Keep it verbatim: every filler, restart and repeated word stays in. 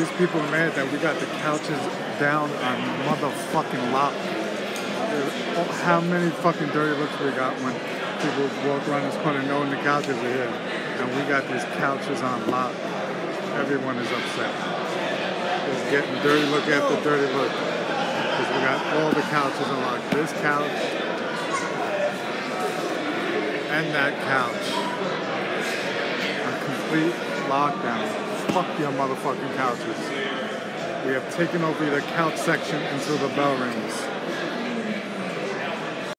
these people are mad that we got the couches down on motherfucking lock. Oh, how many fucking dirty looks we got when people walk around this corner knowing the couches are here, and we got these couches on lock. Everyone is upset. It's getting dirty look after dirty look because we got all the couches on lock. This couch and that couch. A complete lockdown. Fuck your motherfucking couches. We have taken over the couch section until the bell rings.